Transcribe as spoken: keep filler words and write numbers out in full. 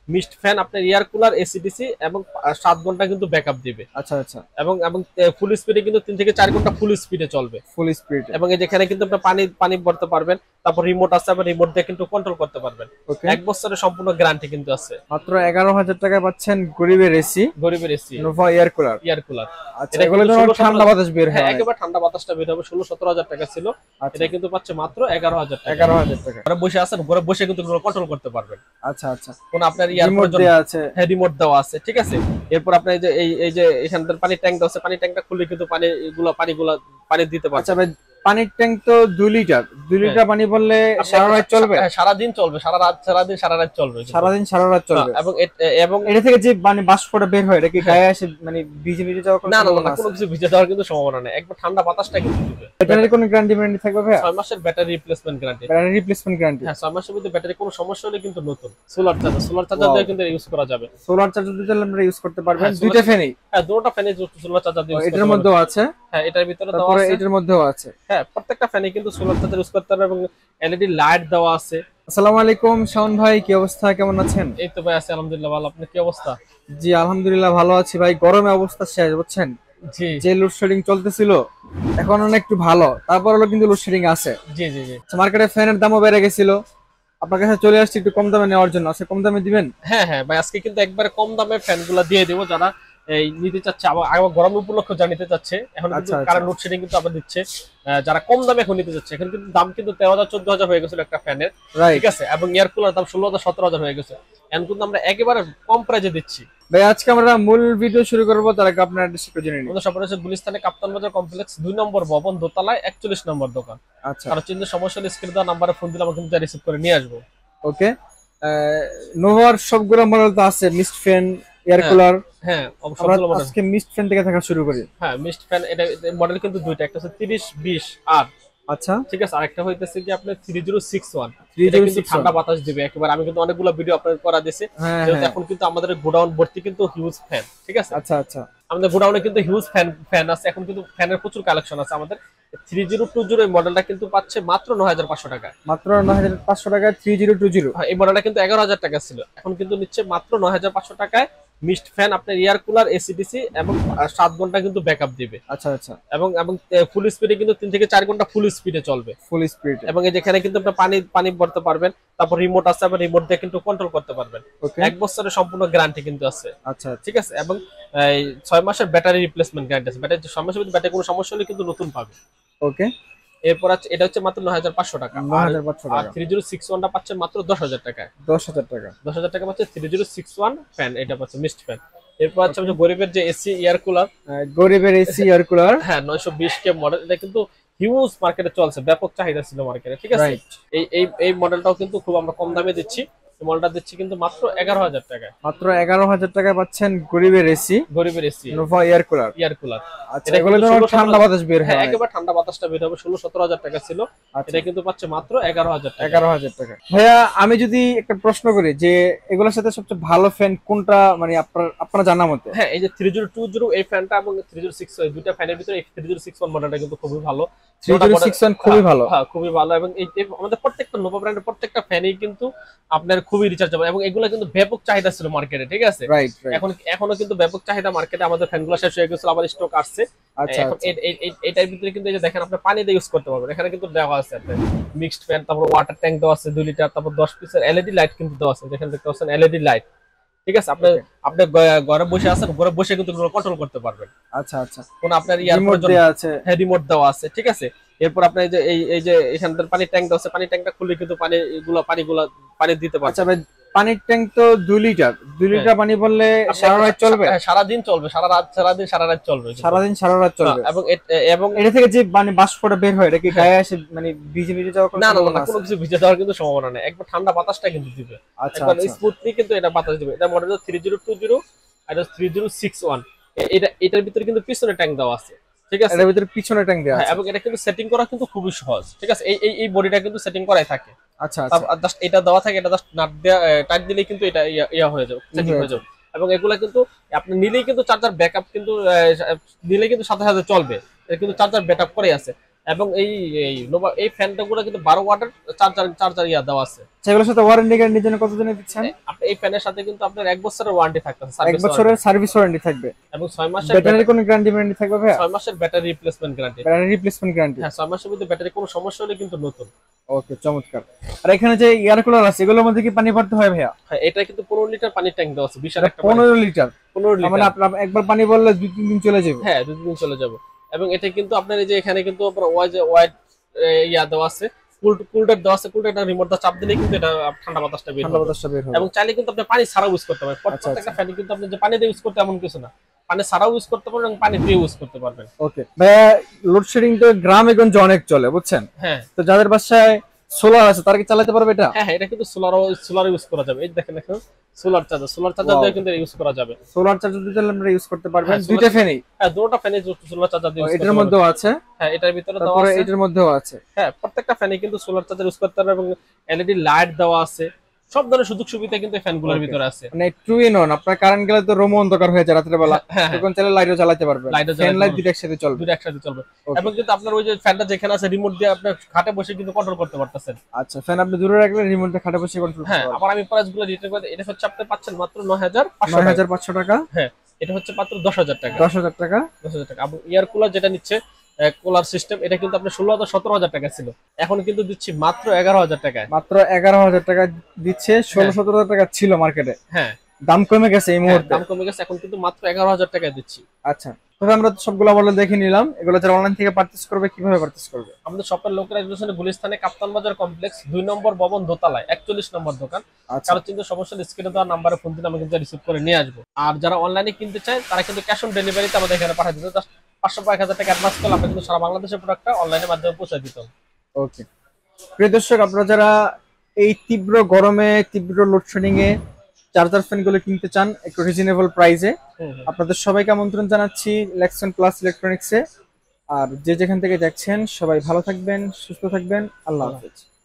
Mist fan, আপনার air cooler, AC DC এবং সাত ঘন্টা কিন্তু ব্যাকআপ দিবে। আচ্ছা আচ্ছা। এবং এবং ফুল স্পিডে কিন্তু তিন থেকে চার ঘন্টা ফুল স্পিডে চলবে। Full speed. এবং এই যেখানে কিন্তু আপনি পানি পানি ভরতে পারবেন, তারপর রিমোট আছে, আপনি রিমোট দিয়ে কিন্তু কন্ট্রোল করতে পারবেন। এক বছরের সম্পূর্ণ গ্যারান্টি কিন্তু আছে। মাত্র এগারো হাজার টাকায় পাচ্ছেন গরিবের এসি, গরিবের AC Nova air cooler. Air cooler. আচ্ছা, এগুলো তো ঠান্ডা বাতাস বের হয়। একেবারে ঠান্ডা বাতাসটা বের হবে। ষোলো সতেরো হাজার টাকা ছিল, এটা কিন্তু পাচ্ছে মাত্র এগারো হাজার টাকা। এগারো হাজার টাকা। ঘরে বসে আছেন, ঘরে বসে কিন্তু কন্ট্রোল করতে পারবেন। আচ্ছা আচ্ছা। কোন আপনার ইয়ার রিমোট দেওয়া আছে। হ্যাঁ, রিমোট দেওয়া আছে, ঠিক আছে। এরপর আপনার এই যে এই এই যে এখানটার পানি ট্যাঙ্ক দেওয়া আছে, পানি ট্যাঙ্কটা খুলে কিন্তু পানি এগুলো পানিগুলো পানি দিতে পারবে। আচ্ছা ভাই, পানির ট্যাঙ্ক তো দুই লিটার, দুই লিটার পানি বললে সারা রাত চলবে? সারা দিন চলবে, সারা রাত সারা দিন সারা রাত চলবে, সারা দিন সারা রাত চলবে। এবং এবং এটা থেকে যে মানে বাষ্পটা বের হয়, এটা কি গায়ে আসে মানে ভিজে ভিজে যাওয়ার কোনো? না না না, কোনো কিছু ভিজে যাওয়ার কিন্তু সম্ভাবনা নেই। একবার ঠান্ডা বাতাসটা কিন্তু দিবে। ব্যাটারির কোনো গ্যারান্টি গ্যারান্টি থাকবে ভাই? ছয় মাসের battery replacement guarantee. Battery replacement guarantee. হ্যাঁ, ছয় মাসের মধ্যে ব্যাটারি কোনো সমস্যা হলে কিন্তু নতুন সোলার চার্জার, সোলার চার্জার দিয়ে কিন্তু ইউজ করা যাবে। সোলার চার্জার দিয়ে আমরা ইউজ করতে পারবেন দুইটা ফ্যানই? হ্যাঁ, দুটোটা ফ্যানে সোলার চার্জার দিয়ে ইউজ করতে পারবেন। এটার মধ্যেও আছে? হ্যাঁ, এটার ভিতরে দেওয়া আছে, এটার মধ্যেও আছে। হ্যাঁ, প্রত্যেকটা ফ্যানে কিন্তু সোলার চার্জার ইউজ করতে পারবে এবং এলইডি লাইট দেওয়া আছে। আসসালামু আলাইকুম শাওন ভাই, কি অবস্থা, কেমন আছেন? এই তো ভাই আছি আলহামদুলিল্লাহ ভালো। আপনার কি অবস্থা? জি আলহামদুলিল্লাহ ভালো আছি ভাই। গরমে অবস্থা শেষ, বুঝছেন? জি, যে লোডশেডিং চলতেছিল এখন অনেক একটু ভালো, তারপর হলো কিন্তু লোডশেডিং আছে। জি জি জি। মার্কেটে ফ্যানের দামও বেড়ে গেছিল, আপনার কাছে চলে আসছে একটু কম দামে নেওয়ার জন্য। আছে কম দামে দিবেন? হ্যাঁ হ্যাঁ ভাই, আজকে কিন্তু একবারে কম দামে ফ্যানগুলো দিয়ে দেবো যারা এই নিতে চাচ্ছে, আবার আবার গরম উপলক্ষে যা নিতে চাচ্ছে। এখন কিন্তু কারেন্ট লোডশেডিং কিন্তু আবার দিচ্ছে, যারা কম দামে এখন নিতে চাচ্ছে। এখন কিন্তু দাম কিন্তু তেরো হাজার চোদ্দ হাজার হয়ে গেছিল একটা ফ্যানের, ঠিক আছে। এবং এয়ার কুলার দাম ষোলো হাজার সতেরো হাজার হয়ে গেছে। এখন কিন্তু আমরা একেবারে কম প্রাইজে দিচ্ছি ভাই। আজকে আমরা মূল ভিডিও শুরু করবো, তার আগে আপনার অ্যাড্রেস একটু জেনে নিন। আমাদের সবার হচ্ছে গুলিস্তানে কাপ্তান বাজার কমপ্লেক্স দুই নম্বর ভবন, দোতলায় একচল্লিশ নম্বর দোকান। আচ্ছা, আর চিন্তা সমস্যা হলে স্ক্রিনে দেওয়া নাম্বারে ফোন দিলে আমরা কিন্তু রিসিভ করে নিয়ে আসবো। ওকে। নোভার সবগুলো মডেল তো আছে, মিস্ট ফ্যান, এয়ার কুলার। হ্যাঁ, সবগুলো মডেল। আজকে মিস্ট ফ্যান থেকে থাকা শুরু করি। হ্যাঁ, মিস্ট ফ্যান এটা মডেল কিন্তু দুইটা, একটা হচ্ছে তিরিশ বিশ আর, আচ্ছা ঠিক আছে, আরেকটা হইতেছে কি আপনার থ্রি জিরো সিক্স ওয়ান। এটা কিন্তু ঠান্ডা বাতাস দিবে একেবারে। আমি কিন্তু অনেকগুলো ভিডিও আপনাদের করা দিয়েছি, যেহেতু এখন কিন্তু আমাদের গোডাউন ভর্তি কিন্তু হিউজ ফ্যান, ঠিক আছে। আচ্ছা আচ্ছা। আমাদের গোডাউনে কিন্তু হিউজ ফ্যান ফ্যান আছে, এখন কিন্তু ফ্যানের প্রচুর কালেকশন আছে আমাদের। থ্রি জিরো টু জিরো এই মডেলটা কিন্তু পাচ্ছে মাত্র নয় হাজার পাঁচশো টাকা। মাত্র নয় হাজার পাঁচশো টাকায় থ্রি জিরো টু জিরো। এই মডেলটা কিন্তু এগারো হাজার টাকা ছিল, এখন কিন্তু নিচ্ছে মাত্র নয় হাজার পাঁচশো টাকায়। মিস্ট ফ্যান, আপনার এয়ার কুলার, এসিডিসি এবং সাত ঘন্টা কিন্তু ব্যাকআপ দিবে। আচ্ছা আচ্ছা। এবং এবং ফুল স্পিডে কিন্তু তিন থেকে চার ঘন্টা ফুল স্পিডে চলবে। Full speed. এবং এই যেখানে কিন্তু আপনি পানি পানি ভরতে পারবেন, তারপর রিমোট আছে, আপনি রিমোট দিয়ে কিন্তু কন্ট্রোল করতে পারবেন। এক বছরের সম্পূর্ণ গ্যারান্টি কিন্তু আছে। আচ্ছা, ঠিক আছে। এবং এই ছয় মাসের ব্যাটারি রিপ্লেসমেন্ট গ্যারান্টি আছে। ব্যাটারি ছয় মাসের মধ্যে ব্যাটারি কোনো সমস্যা হলে কিন্তু নতুন পাবে। ওকে। এরপর আছে এটা হচ্ছে মাত্র নয় হাজার পাঁচশো টাকা। আর থ্রি জিরো সিক্স ওয়ানটা পাচ্ছে মাত্র দশ হাজার টাকায়। দশ হাজার টাকা। দশ হাজার টাকা পাচ্ছে three zero six one fan, এটা পাচ্ছে মিস্ট ফ্যান। এরপর আছে গরিবের যে এসি এয়ার কুলার, গরিবের এসি এয়ার কুলার, হ্যাঁ, নয়শো বিশ কে মডেল। এটা কিন্তু হিউজ মার্কেটে চলছে, ব্যাপক চাহিদা ছিল মার্কেটে, ঠিক আছে। এই এই এই মডেলটাও কিন্তু খুব আমরা কম দামে দিচ্ছি। এই মডেলটা দিচ্ছি কিন্তু মাত্র এগারো হাজার টাকায়। মাত্র এগারো হাজার টাকায় পাচ্ছেন গরিবের এসি, গরিবের AC Nova air cooler. Air cooler. আচ্ছা, এগুলো তো ঠান্ডা বাতাস বের হয়। হ্যাঁ, একেবারে ঠান্ডা বাতাসটা বের হবে। ষোলো সতেরো হাজার টাকা ছিল, এটা কিন্তু পাচ্ছে মাত্র এগারো হাজার টাকা। এগারো হাজার টাকা। ভাইয়া আমি যদি একটা প্রশ্ন করি যে এগুলোর সাথে সবচেয়ে ভালো ফ্যান কোনটা, মানে আপনার আপনার জানা মতে? হ্যাঁ, এই যে থ্রি জিরো টু জিরো এই ফ্যানটা এবং থ্রি জিরো সিক্স ওয়ান, দুইটা ফ্যানের ভিতরে থ্রি জিরো সিক্স ওয়ান মডেলটা কিন্তু খুবই ভালো। থ্রি জিরো সিক্স ওয়ান খুবই ভালো। হ্যাঁ, খুবই ভালো। এবং এই আমাদের প্রত্যেকটা নোভা ব্র্যান্ডের প্রত্যেকটা ফ্যানই কিন্তু আপনার খুবই রিচার্জেবল, এবং এগুলো কিন্তু ব্যাপক চাহিদা ছিল মার্কেটে, ঠিক আছে। এখন এখনো কিন্তু ব্যাপক চাহিদা মার্কেটে। আমাদের ফ্যানগুলো শেষ হয়ে গেছিল, আবার স্টক আসছে। এখন এটার ভিতরে কিন্তু এই যে দেখেন, আপনি পানি দিয়ে ইউজ করতে পারবেন। এখানে কিন্তু দেওয়া আছে আপনার মিক্সড ফ্যান, তারপর ওয়াটার ট্যাঙ্ক দেওয়া আছে দুই লিটার, তারপর দশ পিসের এলইডি লাইট কিন্তু দেওয়া আছে। যেখানে দেখতে পাচ্ছেন এলইডি লাইট, ঠিক আছে। আপনি আপনি ঘরে বসে আছেন, ঘরে বসে কিন্তু কন্ট্রোল করতে পারবেন। আচ্ছা আচ্ছা। কোন আপনার ইয়ার রিমোট দেওয়া আছে, হ্যাঁ, রিমোট দেওয়া আছে, ঠিক আছে। এরপর আপনার এই যে এই এই যে এখানটার পানি ট্যাঙ্ক দেওয়া আছে, পানি ট্যাঙ্কটা খুলে কিন্তু পানি এগুলো পানিগুলো পানি দিতে পারবে। আচ্ছা ভাই, পানির ট্যাঙ্ক তো দুই লিটার, দুই লিটার পানি বললে সারা রাত চলবে? সারা দিন চলবে, সারা রাত সারা দিন সারা রাত চলবে, সারা দিন সারা রাত চলবে। এবং এবং এটা থেকে যে মানে বাষ্পটা বের হয়, এটা কি গায়ে আসে মানে ভিজে ভিজে যাওয়ার কোনো? না না না, কোনো কিছু ভিজে যাওয়ার কিন্তু সম্ভাবনা নেই। একবার ঠান্ডা বাতাসটা কিন্তু দিবে। আচ্ছা, একবার স্মুথলি কিন্তু এটা বাতাস দিবে। এটা model three zero two zero আর থ্রি জিরো সিক্স ওয়ান। এটা এটার ভিতরে কিন্তু পিছনে ট্যাঙ্ক দেওয়া আছে, ঠিক আছে। এর ভিতরে পিছনে ট্যাঙ্ক দেওয়া আছে, এবং এটা কিন্তু সেটিং করা কিন্তু খুবই সহজ, ঠিক আছে। এই এই বডিটা কিন্তু সেটিং করাই থাকে। আচ্ছা আচ্ছা। জাস্ট এটা দেওয়া থাকে, এটা জাস্ট নাট দেয়া টাইট দিলেই কিন্তু এটা ইয়া হয়ে যাবে, সেটিং হয়ে যাবে। এবং এগুলা কিন্তু আপনি নিলেই কিন্তু চার্জার ব্যাকআপ কিন্তু নিলেই কিন্তু সাথে সাথে চলবে। এটা কিন্তু চার্জার ব্যাকআপ করে আছে। এবং এই এই নোভা এই ফ্যানটা গুলো কিন্তু বারো ওয়াটের চার্জার চার্জার ইয়া দেওয়া আছে। সেগুলোর সাথে ওয়ারেন্টি গ্যারান্টির জন্য কতদিনের দিচ্ছেন? আপনি এই ফ্যানের সাথে কিন্তু আপনার এক বছরের ওয়ারেন্টি থাকবে, এক বছরের সার্ভিস ওয়ারেন্টি থাকবে এবং ছয় মাসের ব্যাটারি কোনো গ্যারান্টি ওয়ারেন্টি থাকবে ভাই? ছয় মাসের battery replacement guarantee. Battery replacement guarantee, হ্যাঁ ছয় মাসের মধ্যে ব্যাটারি কোনো সমস্যা হলে কিন্তু নতুন। ওকে, চমৎকার। আর এখানে যে এয়ার কুলার আছে এগুলোর মধ্যে কি পানি ভরতে হয় ভাইয়া? হ্যাঁ এটা কিন্তু পনেরো লিটার পানির ট্যাঙ্ক দেওয়া আছে, বিশাল একটা পনেরো লিটার। পনেরো লিটার মানে আপনার একবার পানি ভরলে দুই তিন দিন চলে যাবে। হ্যাঁ দুই তিন দিন চলে যাবে। এবং এটা কিন্তু আপনার এই যে এখানে কিন্তু ওয়াই যে ওয়াইড ইয়া দেওয়া আছে, কুল কুলটার দেওয়া আছে, কুলটার রিমোট দা চাপ দিলে কিন্তু এটা ঠান্ডা বাতাসটা বের হবে, ঠান্ডা বাতাসটা বের হবে। এবং চাইলে কিন্তু আপনি পানি ছাড়াও ইউজ করতে পারবেন। প্রত্যেকটা ফ্যান কিন্তু আপনি যে পানি দিয়ে ইউজ করতে এমন কিছু না, পানি ছাড়াও ইউজ করতে পারবেন এবং পানি দিয়ে ইউজ করতে পারবেন। ওকে ভাইয়া, লোডশেডিং তো গ্রামে গঞ্জে অনেক চলে বুঝছেন। হ্যাঁ তো যাদের বাসায় সোলার আছে তারা কি চালাতে পারবে এটা? হ্যাঁ এটা কিন্তু সোলার সোলার ইউজ করা যাবে। এই দেখেন দেখেন সোলার চার্জার, সোলার চার্জার দিয়ে কিন্তু ইউজ করা যাবে। সোলার চার্জার দিয়ে আমরা ইউজ করতে পারবেন দুইটা ফ্যানই? হ্যাঁ দুটোটা ফ্যানে সোলার চার্জার দিয়ে ইউজ করতে পারবেন। এটার মধ্যেও আছে? হ্যাঁ এটার ভিতরে দেওয়া আছে, এটার মধ্যেও আছে। হ্যাঁ প্রত্যেকটা ফ্যানে কিন্তু সোলার চার্জার ইউজ করতে পারবে এবং এলইডি লাইট দেওয়া আছে, সব ধরনের সুযোগ সুবিধা কিন্তু এই ফ্যানগুলোর ভিতরে আছে। মানে টু ইন ওয়ান, আপনার কারেন্ট গেলে তো রুম অন্ধকার হয়ে যায় রাতের বেলা, তখন চাইলে লাইটও চালাতে পারবেন, ফ্যান লাইট দুটো একসাথে চলবে, দুটো একসাথে চলবে। এবং কিন্তু আপনার ওই যে ফ্যানটা যেখানে আছে রিমোট দিয়ে আপনি খাটে বসে কিন্তু কন্ট্রোল করতে পারতেছেন। আচ্ছা, ফ্যান আপনি দূরে রাখলে রিমোটটা খাটে বসে কন্ট্রোল করতে পারবেন। হ্যাঁ আবার আমি প্রাইসগুলো রিটেল করে এটা হচ্ছে আপনি পাচ্ছেন মাত্র নয় হাজার পাঁচশো টাকা। হ্যাঁ এটা হচ্ছে মাত্র দশ হাজার টাকা। দশ হাজার টাকা দশ হাজার টাকা। এবং এয়ার কুলার যেটা নিচ্ছে কুলার সিস্টেম, এটা কিন্তু আপনার ষোলো হাজার সতেরো হাজার টাকা ছিল, এখন কিন্তু দিচ্ছি মাত্র এগারো হাজার টাকায়। মাত্র এগারো হাজার টাকা দিচ্ছে, ষোলো সতেরো হাজার টাকা ছিল মার্কেটে। হ্যাঁ দাম কমে গেছে এই মুহূর্তে, দাম কমে গেছে, এখন কিন্তু মাত্র এগারো হাজার টাকায় দিচ্ছি। আচ্ছা, তবে আমরা সবগুলো মডেল দেখে নিলাম। এগুলো যারা অনলাইন থেকে পারচেজ করবে কিভাবে পারচেজ করবে? আমাদের শপের লোকেশন গুলিস্তানে কাপ্তান বাজার কমপ্লেক্স দুই নম্বর ভবন দোতলায় একচল্লিশ নম্বর দোকান। কারো চিন্তা সমস্যা স্ক্রিনে দেওয়া নাম্বারে ফোন দিলে আমি কিন্তু রিসিভ করে নিয়ে আসবো। আর যারা অনলাইনে কিনতে চায় তারা কিন্তু ক্যাশ অন ডেলিভারিতে আমাদের এখানে পাঠিয়ে দিতে, জাস্ট পাঁচশো এক হাজার টাকা অ্যাডভান্স করলে আমরা কিন্তু সারা বাংলাদেশের প্রোডাক্টটা অনলাইনের মাধ্যমে পৌঁছে দিতাম। ওকে প্রিয় দর্শক, আপনারা যারা এই তীব্র গরমে তীব্র লোডশেডিং এ চার্জার ফ্যান গুলো কিনতে চান একটু রিজনেবল প্রাইসে, আপনাদের সবাইকে আমন্ত্রণ জানাচ্ছি ল্যাক্সন প্লাস ইলেকট্রনিক্সে। আর যে যেখান থেকে দেখছেন সবাই ভালো থাকবেন, সুস্থ থাকবেন, আল্লাহ হাফেজ।